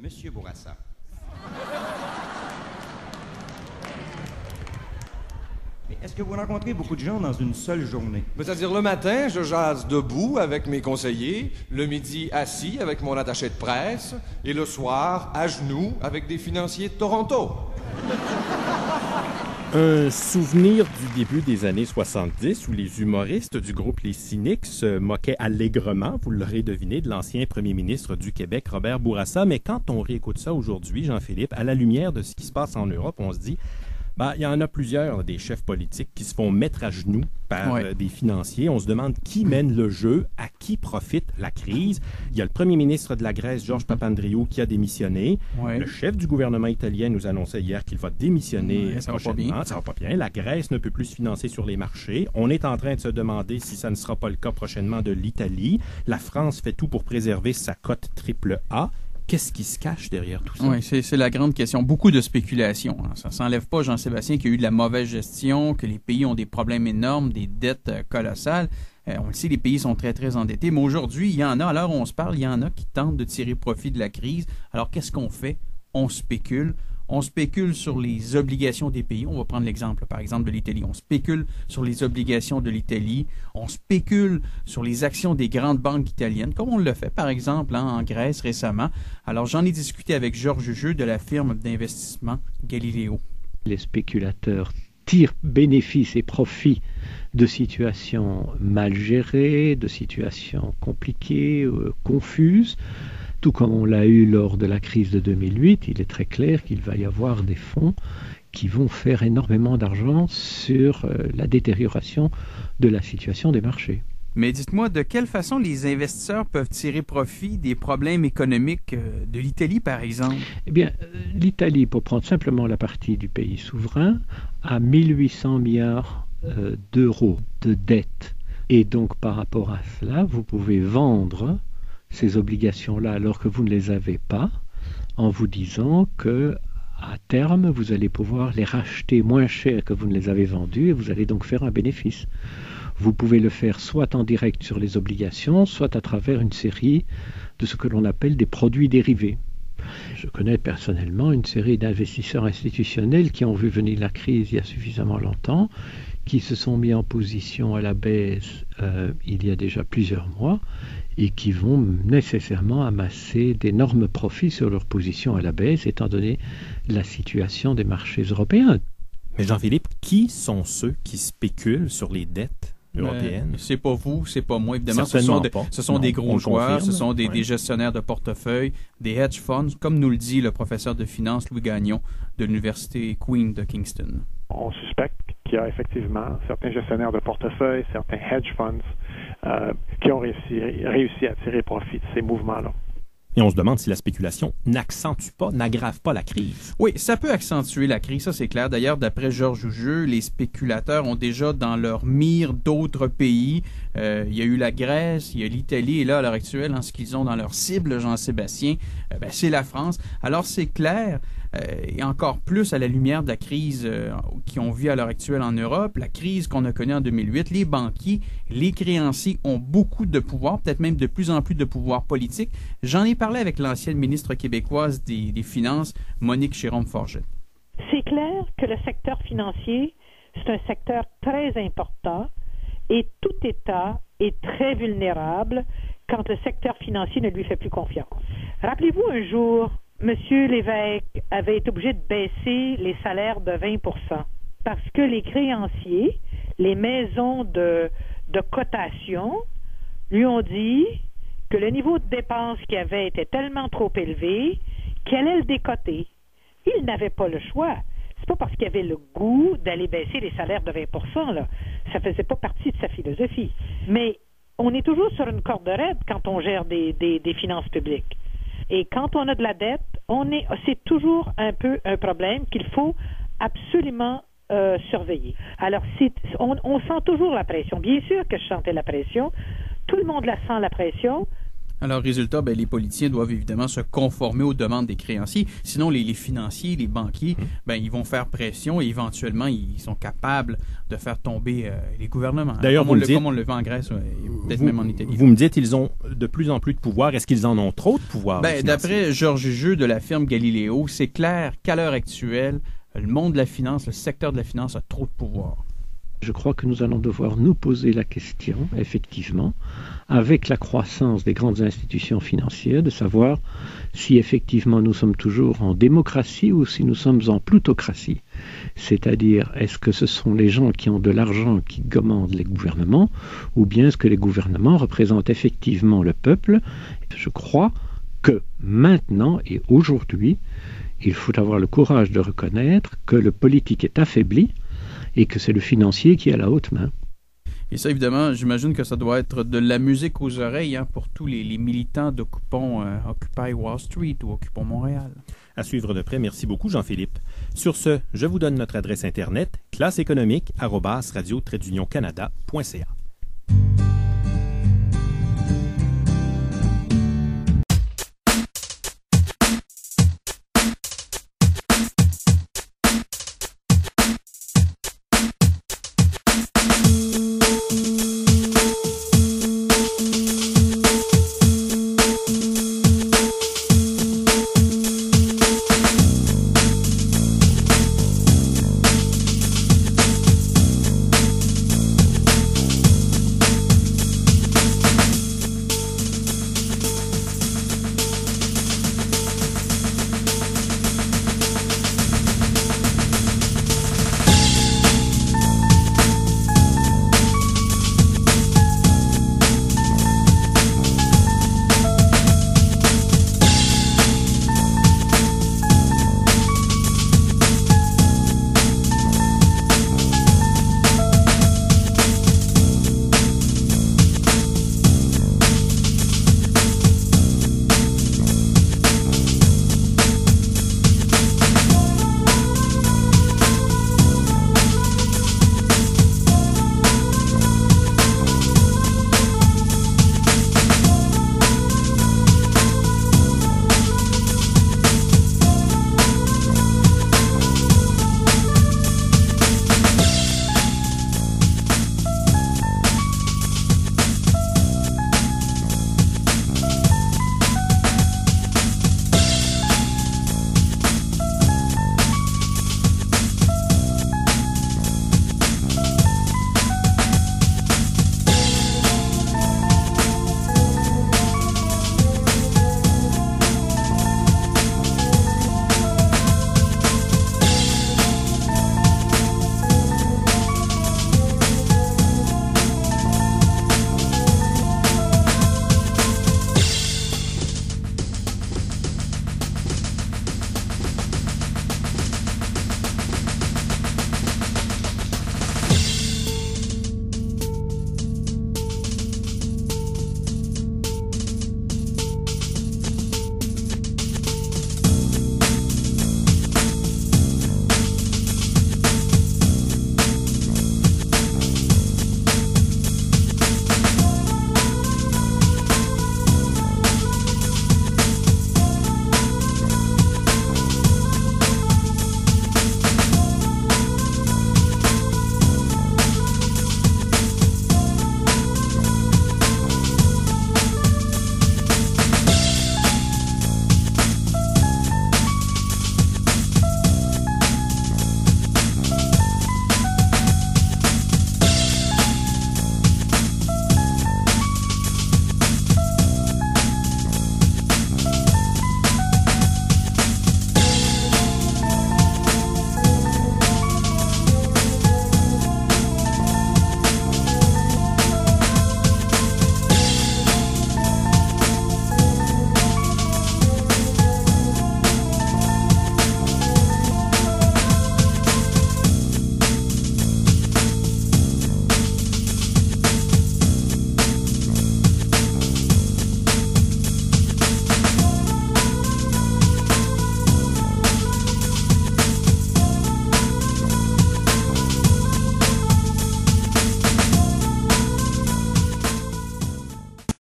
Monsieur Bourassa. Mais est-ce que vous rencontrez beaucoup de gens dans une seule journée? C'est-à-dire, le matin, je jase debout avec mes conseillers, le midi, assis avec mon attaché de presse, et le soir, à genoux avec des financiers de Toronto. Un souvenir du début des années 70 où les humoristes du groupe Les Cyniques se moquaient allègrement, vous l'aurez deviné, de l'ancien premier ministre du Québec, Robert Bourassa. Mais quand on réécoute ça aujourd'hui, Jean-Philippe, à la lumière de ce qui se passe en Europe, on se dit... il y en a plusieurs des chefs politiques qui se font mettre à genoux par des financiers. On se demande qui mène le jeu, à qui profite la crise. Il y a le premier ministre de la Grèce, Georges Papandréou, qui a démissionné. Le chef du gouvernement italien nous annonçait hier qu'il va démissionner prochainement. Ça va pas bien. La Grèce ne peut plus se financer sur les marchés. On est en train de se demander si ça ne sera pas le cas prochainement de l'Italie. La France fait tout pour préserver sa cote AAA. Qu'est-ce qui se cache derrière tout ça? Oui, c'est la grande question. Beaucoup de spéculation. Ça ne s'enlève pas, Jean-Sébastien, qu'il y a eu de la mauvaise gestion, que les pays ont des problèmes énormes, des dettes colossales. On le sait, les pays sont très, très endettés. Mais aujourd'hui, il y en a, à l'heure où on se parle, il y en a qui tentent de tirer profit de la crise. Alors, qu'est-ce qu'on fait? On spécule. On spécule sur les obligations des pays. On va prendre l'exemple, par exemple, de l'Italie. On spécule sur les obligations de l'Italie. On spécule sur les actions des grandes banques italiennes, comme on le fait, par exemple, en Grèce récemment. Alors, j'en ai discuté avec Georges Jujeux de la firme d'investissement Galileo. Les spéculateurs tirent bénéfice et profit de situations mal gérées, de situations compliquées, confuses. Tout comme on l'a eu lors de la crise de 2008, il est très clair qu'il va y avoir des fonds qui vont faire énormément d'argent sur la détérioration de la situation des marchés. Mais dites-moi, de quelle façon les investisseurs peuvent tirer profit des problèmes économiques de l'Italie, par exemple? Eh bien, l'Italie, pour prendre simplement la partie du pays souverain, a 1800 milliards d'euros de dette. Et donc, par rapport à cela, vous pouvez vendre ces obligations-là alors que vous ne les avez pas, en vous disant que à terme, vous allez pouvoir les racheter moins cher que vous ne les avez vendus et vous allez donc faire un bénéfice. Vous pouvez le faire soit en direct sur les obligations, soit à travers une série de ce que l'on appelle des produits dérivés. Je connais personnellement une série d'investisseurs institutionnels qui ont vu venir la crise il y a suffisamment longtemps, qui se sont mis en position à la baisse il y a déjà plusieurs mois et qui vont nécessairement amasser d'énormes profits sur leur position à la baisse, étant donné la situation des marchés européens. Mais Jean-Philippe, qui sont ceux qui spéculent sur les dettes européennes? C'est pas vous, c'est pas moi, évidemment. Ce sont Non, des gros joueurs, confirme. ce sont des gestionnaires de portefeuille, des hedge funds, comme nous le dit le professeur de finance Louis Gagnon de l'Université Queen de Kingston. On suspecte qu'il y a effectivement certains gestionnaires de portefeuille, certains hedge funds qui ont réussi à tirer profit de ces mouvements-là. Et on se demande si la spéculation n'accentue pas, n'aggrave pas la crise. Oui, ça peut accentuer la crise, ça c'est clair. D'ailleurs, d'après Georges Jujeux, les spéculateurs ont déjà dans leur mire d'autres pays. Il y a eu la Grèce, il y a l'Italie, et là, à l'heure actuelle, en ce qu'ils ont dans leur cible, Jean-Sébastien, c'est la France. Alors c'est clair, et encore plus à la lumière de la crise qu'on vit à l'heure actuelle en Europe, la crise qu'on a connue en 2008, les banquiers, les créanciers ont beaucoup de pouvoir, peut-être même de plus en plus de pouvoir politique. J'en ai parlé avec l'ancienne ministre québécoise des Finances, Monique Jérôme-Forget. C'est clair que le secteur financier, c'est un secteur très important et tout État est très vulnérable quand le secteur financier ne lui fait plus confiance. Rappelez-vous un jour, M. Lévesque avait été obligé de baisser les salaires de 20 % parce que les créanciers, les maisons de cotation, lui ont dit que le niveau de dépenses qu'il avait était tellement trop élevé qu'il allait le décoter. Il n'avait pas le choix. C'est pas parce qu'il avait le goût d'aller baisser les salaires de 20 % là. Ça faisait pas partie de sa philosophie. Mais on est toujours sur une corde raide quand on gère des finances publiques. Et quand on a de la dette, c'est toujours un peu un problème qu'il faut absolument surveiller. Alors, on sent toujours la pression. Bien sûr que je sentais la pression. Tout le monde la sent, la pression. Alors, résultat, les politiciens doivent évidemment se conformer aux demandes des créanciers. Sinon, les financiers, les banquiers, ils vont faire pression et éventuellement, ils sont capables de faire tomber les gouvernements. D'ailleurs, comme on le fait en Grèce, peut-être même en Italie. Vous me dites qu'ils ont de plus en plus de pouvoir. Est-ce qu'ils en ont trop de pouvoir? D'après Georges Jeu de la firme Galileo, c'est clair qu'à l'heure actuelle, le monde de la finance, le secteur de la finance a trop de pouvoir. Je crois que nous allons devoir nous poser la question, effectivement, avec la croissance des grandes institutions financières, de savoir si effectivement nous sommes toujours en démocratie ou si nous sommes en plutocratie. C'est-à-dire, est-ce que ce sont les gens qui ont de l'argent qui commandent les gouvernements, ou bien est-ce que les gouvernements représentent effectivement le peuple? Je crois que maintenant et aujourd'hui, il faut avoir le courage de reconnaître que le politique est affaibli, et que c'est le financier qui a la haute main. Et ça, évidemment, j'imagine que ça doit être de la musique aux oreilles pour tous les militants d'Occupons Occupy Wall Street ou Occupons Montréal. À suivre de près. Merci beaucoup, Jean-Philippe. Sur ce, je vous donne notre adresse Internet, classeéconomique@radio-canada.ca.